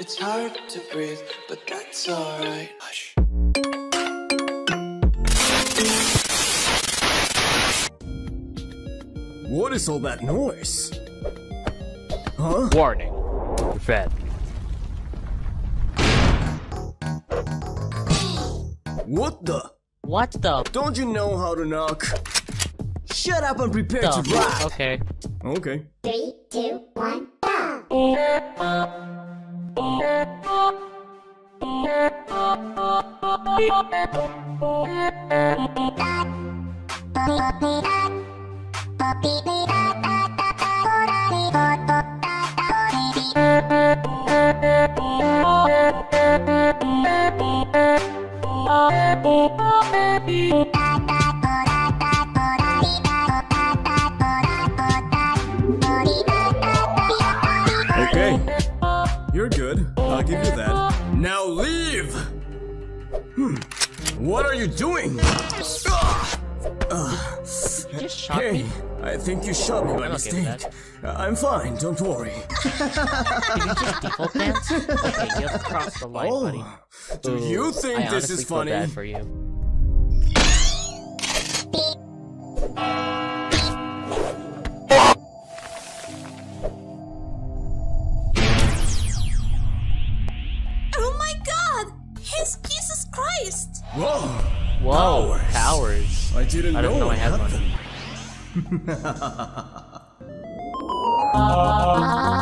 It's hard to breathe, but that's alright. Hush. What is all that noise? Huh? Warning. You're fed. What the? What the? Don't you know how to knock? Shut up and prepare to rap! Okay. Okay. 3, 2, 1, go! Okay. You're good. I'll give you that. Now leave! What are you doing? Just shot Hey, me. I think you shot me by I'm okay with mistake. I'm fine, don't worry. Did you just default dance? Okay, you have to cross the line, buddy. Do you think I this honestly is feel funny? bad for you. Oh my god! He's Jesus Christ! Whoa! Whoa, powers. I didn't I didn't know I had one. one.